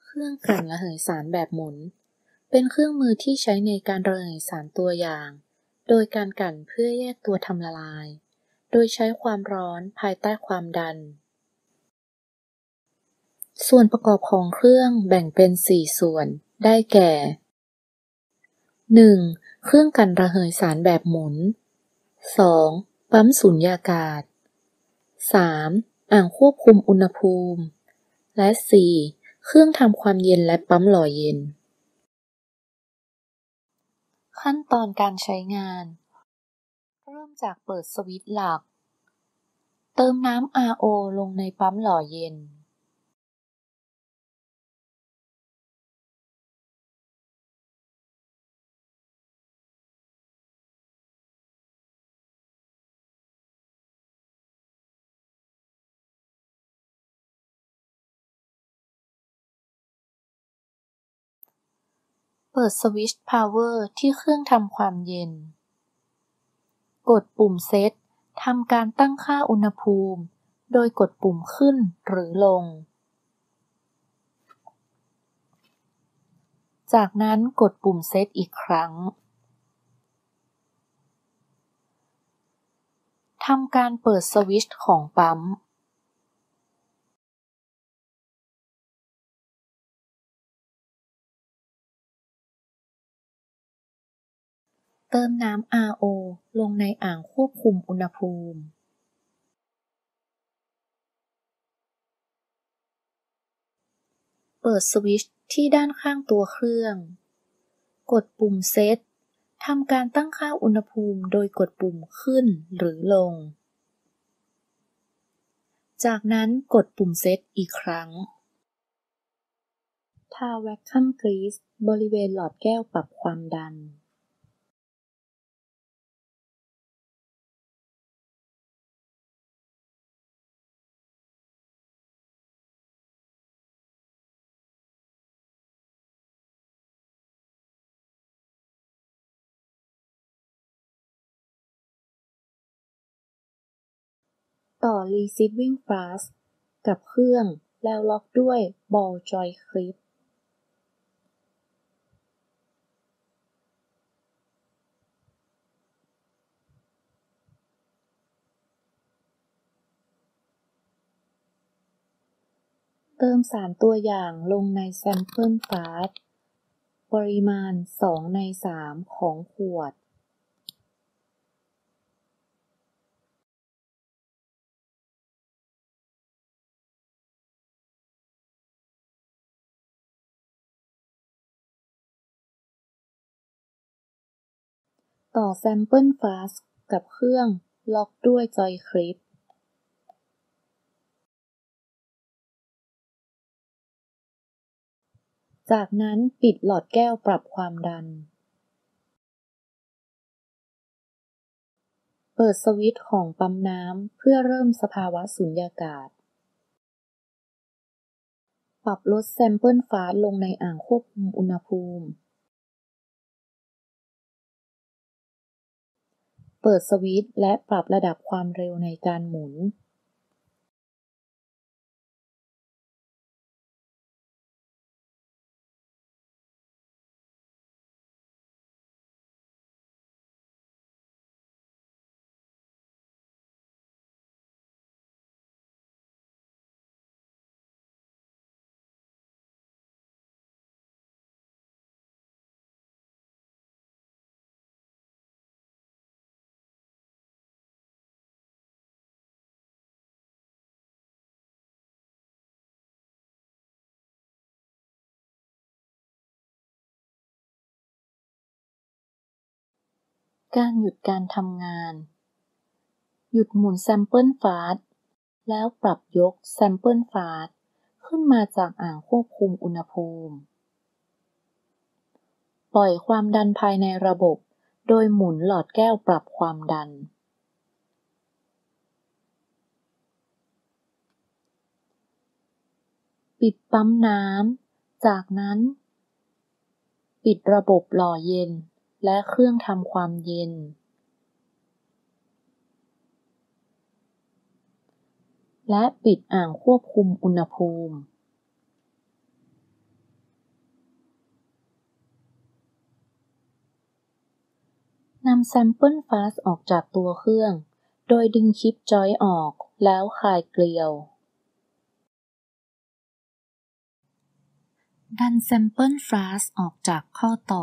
เครื่องกลั่นระเหยสารแบบหมุนเป็นเครื่องมือที่ใช้ในการระเหยสารตัวอย่างโดยการกลั่นเพื่อแยกตัวทำละลายโดยใช้ความร้อนภายใต้ความดันส่วนประกอบของเครื่องแบ่งเป็น4ส่วนได้แก่ 1. เครื่องกลั่นระเหยสารแบบหมุน 2. ปั๊มสูญญากาศ 3. อ่างควบคุมอุณหภูมิและ 4. เครื่องทำความเย็นและปั๊มหล่อเย็นขั้นตอนการใช้งานเริ่มจากเปิดสวิตช์หลักเติมน้ำ RO ลงในปั๊มหล่อเย็นเปิดสวิตช์พาวเวอร์ที่เครื่องทำความเย็นกดปุ่มเซตทำการตั้งค่าอุณหภูมิโดยกดปุ่มขึ้นหรือลงจากนั้นกดปุ่มเซตอีกครั้งทำการเปิดสวิตช์ของปั๊มเติมน้ำ RO ลงในอ่างควบคุมอุณหภูมิเปิดสวิตช์ที่ด้านข้างตัวเครื่องกดปุ่มเซตทำการตั้งค่าอุณหภูมิโดยกดปุ่มขึ้นหรือลงจากนั้นกดปุ่มเซตอีกครั้งทาแวคคัมกรีซบริเวณหลอดแก้วปรับความดันต่อ Receiving Flask กับเครื่องแล้วล็อกด้วย Ball Joy Clip เติมสารตัวอย่างลงในแซมเปิลฟลาสก์ปริมาณ2 ใน 3ของขวดต่อแซมเปิลฟลาสก์กับเครื่องล็อกด้วย Joy Clip จากนั้นปิดหลอดแก้วปรับความดันเปิดสวิตช์ของปั๊มน้ำเพื่อเริ่มสภาวะสุญญากาศปรับลดแซมเปิลฟาสต์ลงในอ่างควบคุมอุณหภูมิเปิดสวิตช์และปรับระดับความเร็วในการหมุนการหยุดการทำงานหยุดหมุนแซมเปิลฟาสต์แล้วปรับยกแซมเปิลฟาสต์ขึ้นมาจากอ่างควบคุมอุณหภูมิปล่อยความดันภายในระบบโดยหมุนหลอดแก้วปรับความดันปิดปั๊มน้ำจากนั้นปิดระบบหล่อเย็นและเครื่องทำความเย็นและปิดอ่างควบคุมอุณหภูมินำแซมเปิลฟาสออกจากตัวเครื่องโดยดึงคลิปจอยออกแล้วคลายเกลียว ดันแซมเปิลฟาสออกจากข้อต่อ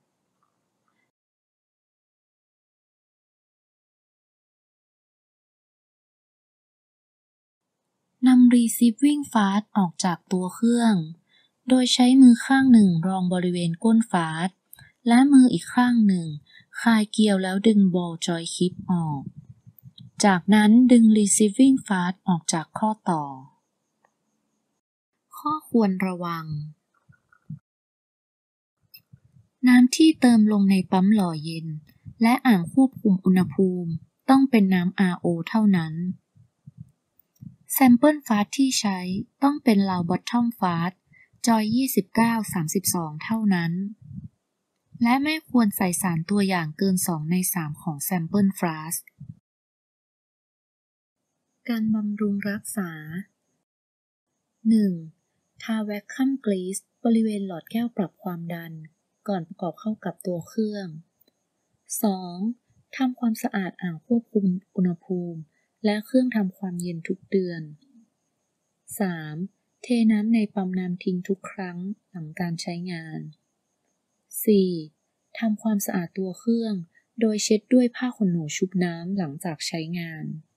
นำ Receiving Fast ออกจากตัวเครื่องโดยใช้มือข้างหนึ่งรองบริเวณก้นฟาสและมืออีกข้างหนึ่งคลายเกลียวแล้วดึงบอลจอยคลิปออก จากนั้นดึง Receiving Fast ออกจากข้อต่อ ข้อควรระวัง น้ำที่เติมลงในปั๊มหล่อเย็นและอ่างควบคุมอุณหภูมิต้องเป็นน้ำ RO เท่านั้น แซมเปิลฟาสที่ใช้ต้องเป็น Round Bottom Fast จอย 29-32 เท่านั้น และไม่ควรใส่สารตัวอย่างเกิน 2 ใน 3 ของแซมเปิลฟาสการบำรุงรักษา 1. ทาแวคคัมกรีซบริเวณหลอดแก้วปรับความดันก่อนประกอบเข้ากับตัวเครื่อง 2. ทำความสะอาดอ่างควบคุมอุณหภูมิและเครื่องทำความเย็นทุกเดือน 3. เทน้ำในปั๊มน้ำทิ้งทุกครั้งหลังการใช้งาน 4. ทำความสะอาดตัวเครื่องโดยเช็ดด้วยผ้าขนหนูชุบน้ำหลังจากใช้งาน